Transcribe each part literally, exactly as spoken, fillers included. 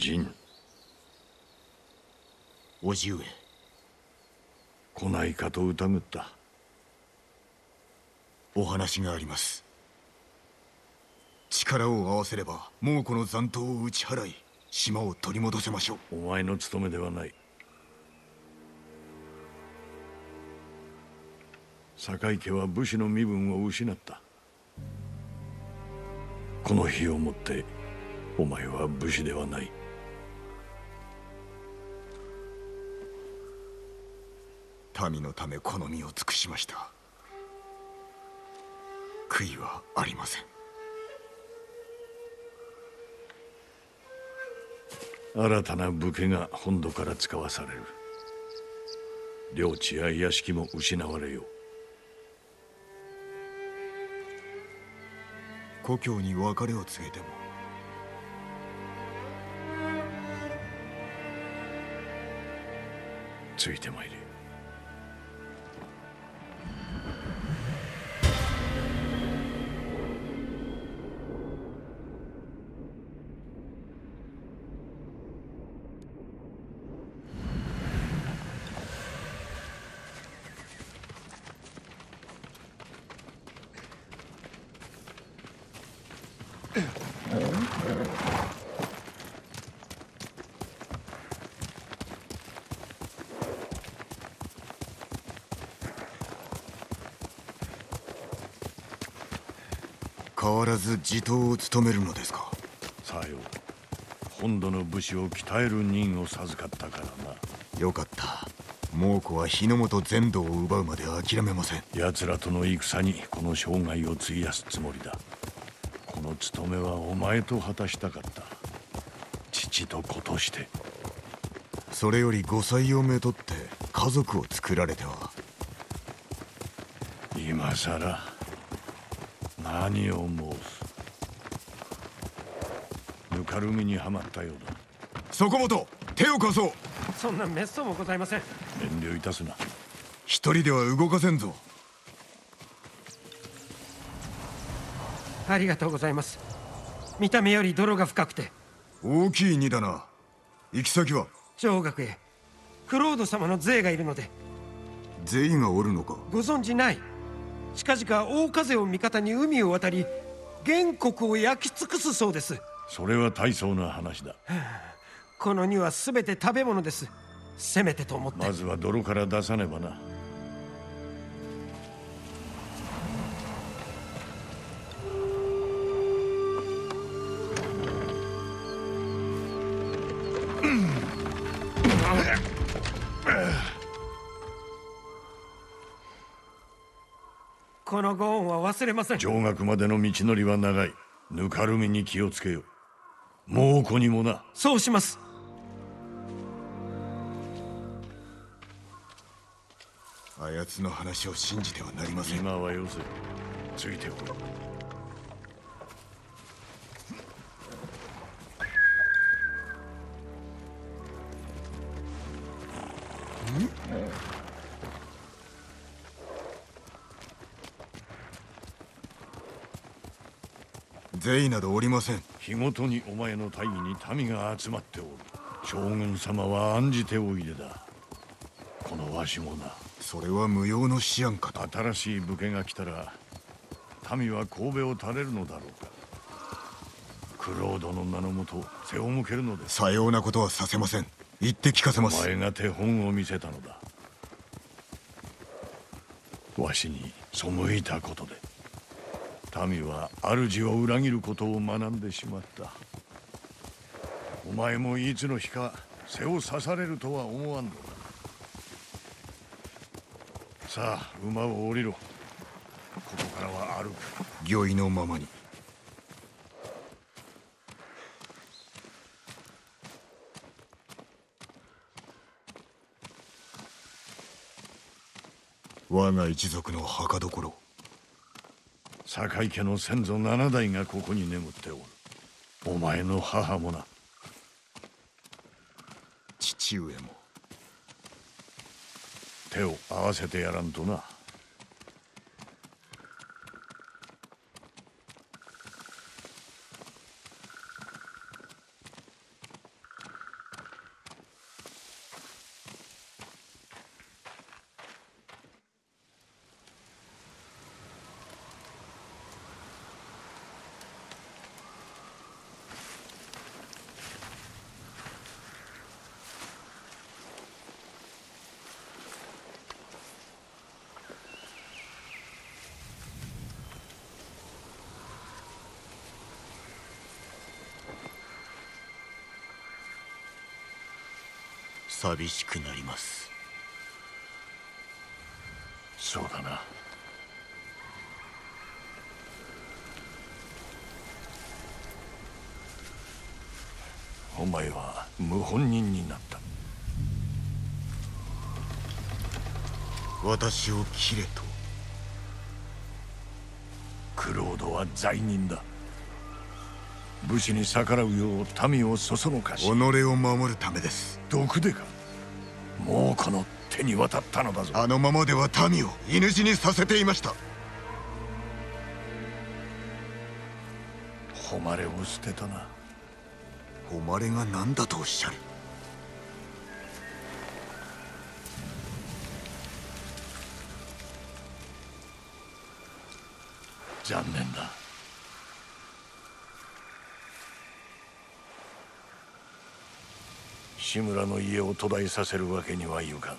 陣。 叔父上。 来ないかと疑った。 お話があります。力を合わせれば猛虎の残党を打ち払い島を取り戻せましょう。 お前の務めではない。堺家は武士の身分を失った。この日をもってお前は武士ではない。 民のためこの身を尽くしました。悔いはありません。 新たな武家が本土から使わされる。領地や屋敷も失われよう。 故郷に別れを告げても。 ついてまいれ。 変わらず地頭を務めるのですか。 さよう。本土の武士を鍛える任を授かったからな。 よかった。猛虎は日の本全土を奪うまで諦めません。 奴らとの戦にこの生涯を費やすつもりだ。この務めはお前と果たしたかった。父と子として。 それより後妻をめとって家族を作られては。 今さら何を申す。ぬかるみにはまったようだ。 そこもと手を貸そう。 そんな滅相もございません。 遠慮いたすな。 一人では動かせんぞ。 ありがとうございます。見た目より泥が深くて。 大きい荷だな。行き先は上学へ。クロード様の税がいるので。 税がおるのか。 ご存じない。近々大風を味方に海を渡り原国を焼き尽くすそうです。 それは大層な話だ。 この荷は全て食べ物です。せめてと思って。 まずは泥から出さねばな。 このご恩は忘れません。 上学までの道のりは長い。ぬかるみに気をつけよ。猛虎にもな。 そうします。 あやつの話を信じてはなりません。 今はよせ。ついてこい。 税などおりません。 日ごとにお前の大義に民が集まっておる。将軍様は案じておいでだ。このわしもな。 それは無用の思案かと。 新しい武家が来たら民は神戸を垂れるのだろうか。クロードの名のもと背を向けるのです。 さようなことはさせません。言って聞かせます。 お前が手本を見せたのだ。わしに背いたことで民は主を裏切ることを学んでしまった。お前もいつの日か背を刺されるとは思わんのだ。さあ馬を降りろ。ここからは歩く。 御意のままに。我が一族の墓所。 堺家の先祖七代がここに眠っておる。お前の母もな。 父上も。 手を合わせてやらんとな。 寂しくなります。 そうだな。お前は謀反人になった。 私を切れと。 クロードは罪人だ。武士に逆らうよう民をそそのかし、 己を守るためです。 毒でか。もうこの手に渡ったのだぞ。 あのままでは民を犬死にさせていました。 誉れを捨てたな。 誉れが何だとおっしゃる。 残念だ。志村の家を途絶えさせるわけにはいかん。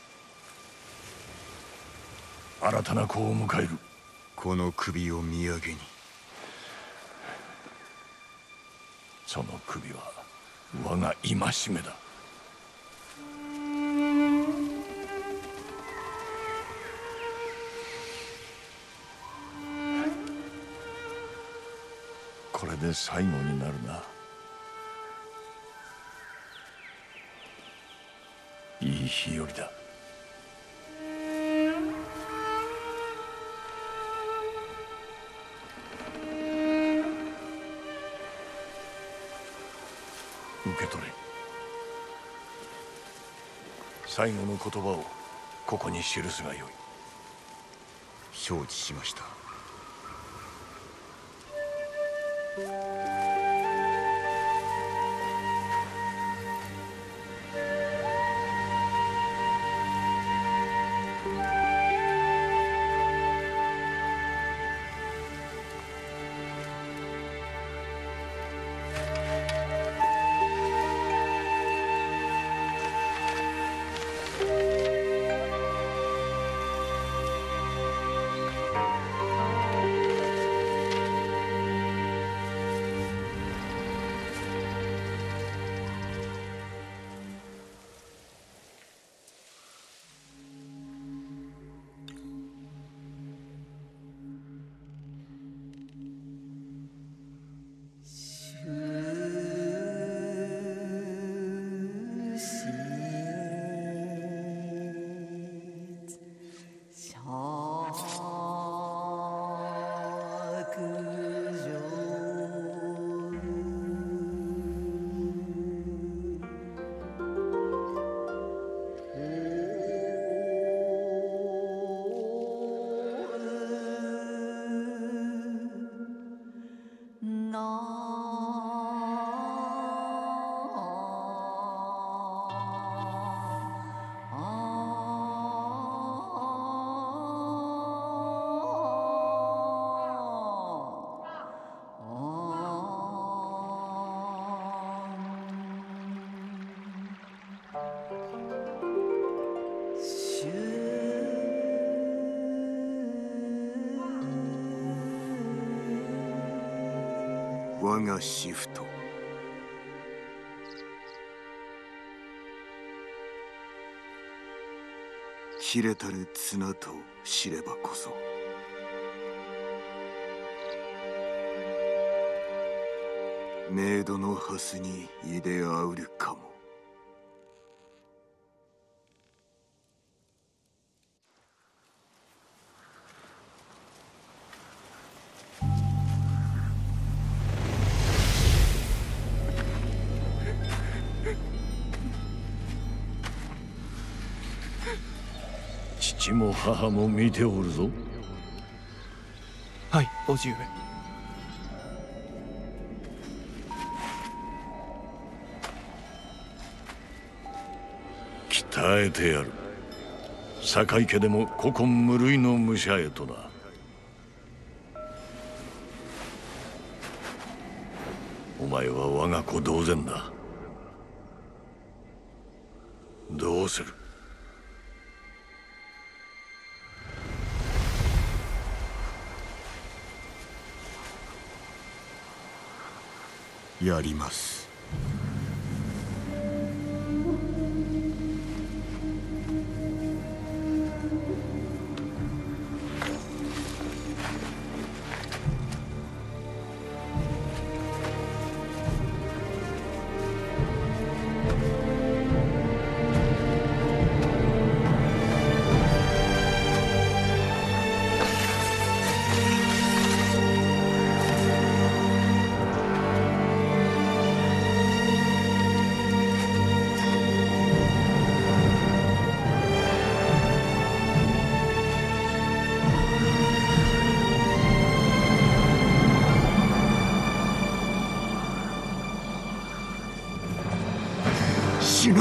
新たな子を迎える。 この首を土産に。 その首は我が戒めだ。これで最後になるな。いい日和だ。受け取れ。最後の言葉をここに記すがよい。 承知しました。我がシフト。切れたる綱と知ればこそ、冥土の蓮にいであうるかも。 父も母も見ておるぞ。 はい、叔父上。 鍛えてやる。堺家でも古今無類の武者へとな。お前は我が子同然だ。どうする？ やります。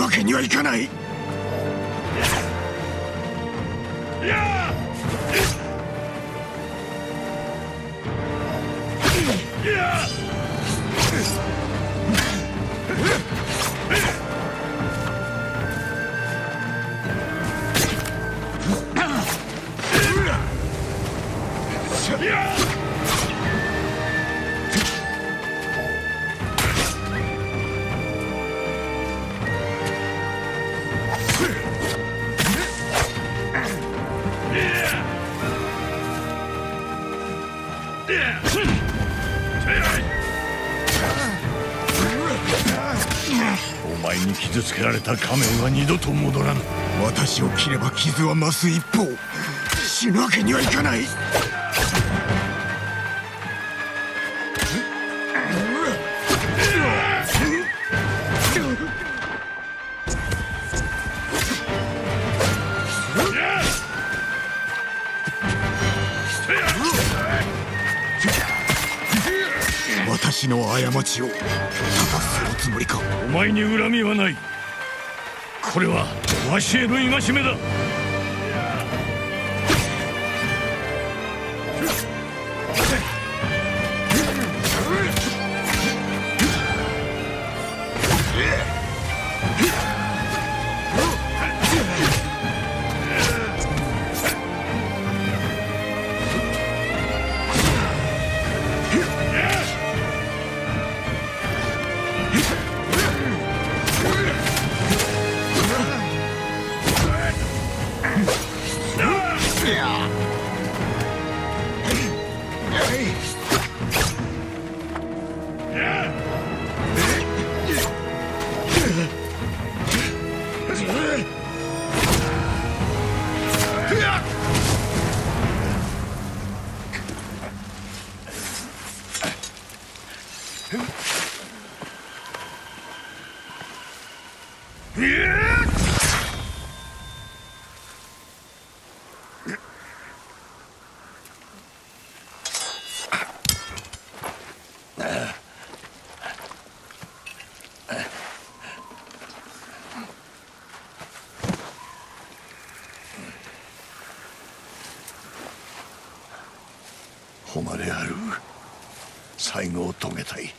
わけにはいかない。 お前に傷つけられた仮面は二度と戻らぬ。 私を切れば傷は増す一方、死ぬわけにはいかない。私の過ちをただそのつもりか。 お前に恨みはない。これはわしへの戒めだ。誉れある最後を遂げたい。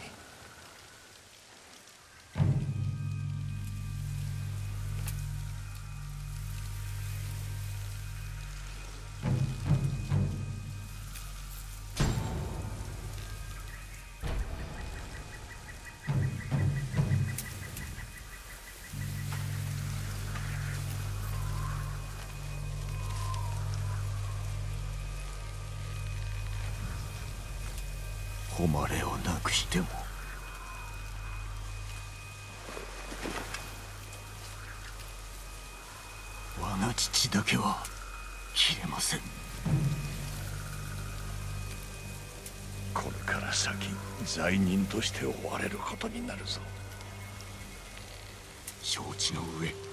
誉れをなくしても我が父だけは消えません。 これから先罪人として追われることになるぞ。 承知の上